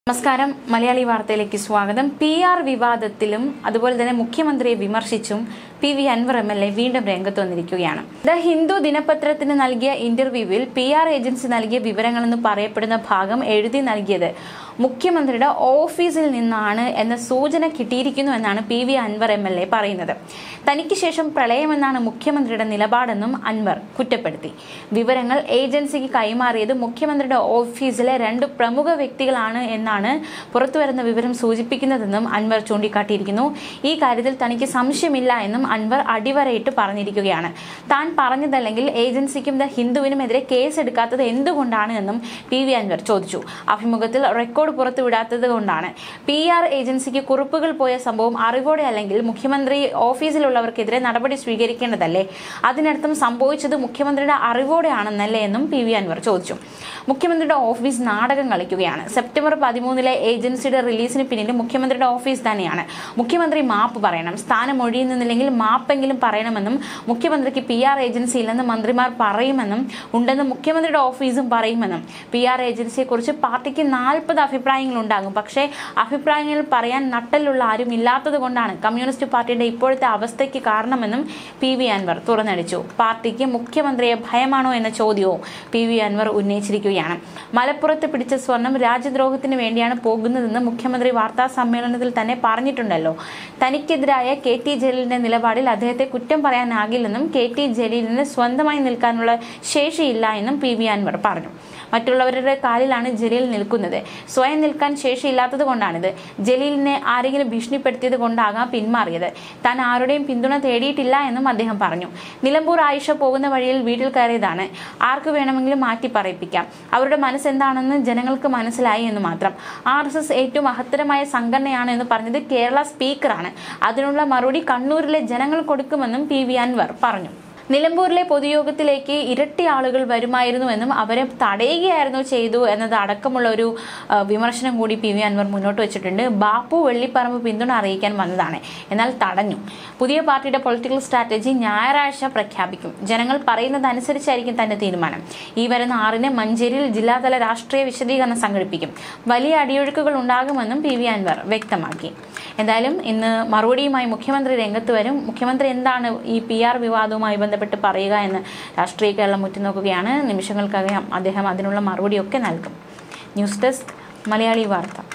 നമസ്കാരം മലയാളി വാർത്തയിലേക്ക് സ്വാഗതം. PR വിവാദത്തിലും അതുപോലെ തന്നെ മുഖ്യമന്ത്രിയെ വിമർശിച്ചും PV അൻവർ MLA വീണ്ടും രംഗത്ത് വന്നിരിക്കുകയാണ്. ദ ഹിന്ദു ദിനപത്രത്തിന് നൽകിയ ഇന്റർവ്യൂവിൽ PR ഏജൻസി നൽകിയ വിവരങ്ങളെന്ന് പറയപ്പെടുന്ന ഭാഗം എഴുതി നൽകിയത് മുഖ്യമന്ത്രിയുടെ ഓഫീസിൽ നിന്നാണ് എന്ന സൂചന കിട്ടിയിരിക്കുന്നു എന്നാണ് PV അൻവർ MLA പറയുന്നത്. തനിക്ക് ശേഷം പ്രളയമെന്നാണ് മുഖ്യമന്ത്രിയുടെ നിലപാടെന്നും അൻവർ കുറ്റപ്പെടുത്തി. വിവരങ്ങൾ ഏജൻസിക്ക് കൈമാറിയത് മുഖ്യമന്ത്രിയുടെ ഓഫീസിലെ 2 പ്രമുഖ വ്യക്തികളാണ് എന്നാണ് പുറത്തുവരുന്ന വിവരം സൂചിപ്പിക്കുന്നതെന്നും അൻവർ ചൂണ്ടിക്കാട്ടിയിരിക്കുന്നു. ഈ കാര്യത്തിൽ തനിക്ക് സംശയമില്ല എന്നും അൻവർ അടിവരയിട്ട് പറഞ്ഞിരിക്കുകയാണ്. താൻ പറഞ്ഞതല്ലെങ്കിൽ ഏജൻസിക്കും ദ ഹിന്ദുവിനുമെതിരെ കേസ് എടുക്കാത്തത് എന്തുകൊണ്ടാണ് എന്നും PV അൻവർ ചോദിച്ചു. അഭിമുഖത്തിൽ റെക്കോർഡ് പുറത്തുവിടാത്തത് കൊണ്ടാണ്. PR ഏജൻസിക്ക് കുറിപ്പുകൾ പോയ സംഭവം അറിവോടെ അല്ലെങ്കിൽ മുഖ്യമന്ത്രി ഓഫീസിലുള്ളവർക്കെതിരെ നടപടി സ്വീകരിക്കേണ്ടതല്ലേ? അതിനർത്ഥം സംഭവിച്ചത് മുഖ്യമന്ത്രിയുടെ അറിവോടെയാണെന്നല്ലേ എന്നും PV അൻവർ ചോദിച്ചു. മുഖ്യമന്ത്രിയുടെ ഓഫീസ് നാടകം കളിക്കുകയാണ്. സെപ്റ്റംബർ 13 ഏജൻസിയുടെ റിലീസിന് പിന്നിൽ മുഖ്യമന്ത്രിയുടെ ഓഫീസ് തന്നെയാണ്. മുഖ്യമന്ത്രി മാപ്പ് പറയണം, സ്ഥാനം ഒഴിയുന്നില്ലെങ്കിൽ മാപ്പെങ്കിലും പറയണമെന്നും മുഖ്യമന്ത്രിക്ക് PR ഏജൻസി ഇല്ലെന്ന് മന്ത്രിമാർ പറയുമെന്നും ഉണ്ടെന്ന് മുഖ്യമന്ത്രിയുടെ ഓഫീസും പറയുമെന്നും. PR ഏജൻസിയെ കുറിച്ച് പാർട്ടിക്ക് 40 അഭിപ്രായങ്ങൾ ഉണ്ടാകും. പക്ഷേ അഭിപ്രായങ്ങൾ പറയാൻ നട്ടലുള്ള ആരും ഇല്ലാത്തത് കൊണ്ടാണ് കമ്മ്യൂണിസ്റ്റ് പാർട്ടിയുടെ ഇപ്പോഴത്തെ അവസ്ഥയ്ക്ക് കാരണമെന്നും PV അൻവർ തുറന്നടിച്ചു. പാർട്ടിക്ക് മുഖ്യമന്ത്രിയെ ഭയമാണോ എന്ന ചോദ്യവും PV അൻവർ ഉന്നയിച്ചിരിക്കുകയാണ്. മലപ്പുറത്ത് പിടിച്ച സ്വർണം രാജ്യദ്രോഹത്തിന് വേണ്ടിയാണ് പോകുന്നതെന്ന് മുഖ്യമന്ത്രി വാർത്താ സമ്മേളനത്തിൽ തന്നെ പറഞ്ഞിട്ടുണ്ടല്ലോ. തനിക്കെതിരായ KT ജലീലിന്റെ നിലപാടിൽ അദ്ദേഹത്തെ കുറ്റം പറയാനാകില്ലെന്നും KT ജലീലിന് സ്വന്തമായി നിൽക്കാനുള്ള ശേഷിയില്ല എന്നും PV അൻവർ പറഞ്ഞു. മറ്റുള്ളവരുടെ കാലിലാണ് ജലീൽ നിൽക്കുന്നത്. സ്വയം നിൽക്കാൻ ശേഷിയില്ലാത്തത് കൊണ്ടാണിത്. ജലീലിനെ ആരെങ്കിലും ഭീഷണിപ്പെടുത്തിയത് കൊണ്ടാകാം പിന്മാറിയത്. താൻ ആരുടെയും പിന്തുണ തേടിയിട്ടില്ല എന്നും അദ്ദേഹം പറഞ്ഞു. നിലമ്പൂർ ആയിഷ പോകുന്ന വഴിയിൽ വീട്ടിൽ കയറിയതാണ്. ആർക്ക് വേണമെങ്കിലും മാറ്റി പറയിപ്പിക്കാം. അവരുടെ മനസ്സെന്താണെന്ന് ജനങ്ങൾക്ക് മനസ്സിലായി എന്ന് മാത്രം. RSS ഏറ്റവും മഹത്തരമായ സംഘടനയാണ് എന്ന് പറഞ്ഞത് കേരള സ്പീക്കറാണ്. അതിനുള്ള മറുപടി കണ്ണൂരിലെ ജനങ്ങൾ കൊടുക്കുമെന്നും PV അൻവർ പറഞ്ഞു. നിലമ്പൂരിലെ പൊതുയോഗത്തിലേക്ക് ഇരട്ടി ആളുകൾ വരുമായിരുന്നുവെന്നും അവരെ തടയുകയായിരുന്നു ചെയ്തു എന്നത് അടക്കമുള്ള ഒരു വിമർശനം കൂടി PV അൻവർ മുന്നോട്ട് വെച്ചിട്ടുണ്ട്. ബാപ്പു വെള്ളിപ്പറമ്പ് പിന്തുണ അറിയിക്കാൻ വന്നതാണ്, എന്നാൽ തടഞ്ഞു. പുതിയ പാർട്ടിയുടെ പൊളിറ്റിക്കൽ സ്ട്രാറ്റജി ഞായറാഴ്ച പ്രഖ്യാപിക്കും. ജനങ്ങൾ പറയുന്നതനുസരിച്ചായിരിക്കും തന്റെ തീരുമാനം. ഈ വരുന്ന 6-ന് മഞ്ചേരിയിൽ ജില്ലാതല രാഷ്ട്രീയ വിശദീകരണം സംഘടിപ്പിക്കും. വലിയ അടിയൊഴുക്കുകൾ ഉണ്ടാകുമെന്നും PV അൻവർ വ്യക്തമാക്കി. എന്തായാലും ഇന്ന് മറുപടിയുമായി മുഖ്യമന്ത്രി രംഗത്ത് വരും. മുഖ്യമന്ത്രി എന്താണ് ഈ PR വിവാദവുമായി ബന്ധപ്പെട്ട് പറയുക എന്ന് രാഷ്ട്രീയ കേരളം ഉറ്റുനോക്കുകയാണ്. നിമിഷങ്ങൾക്കകം അദ്ദേഹം അതിനുള്ള മറുപടിയൊക്കെ നൽകും. ന്യൂസ് ഡെസ്ക് മലയാളി വാർത്ത.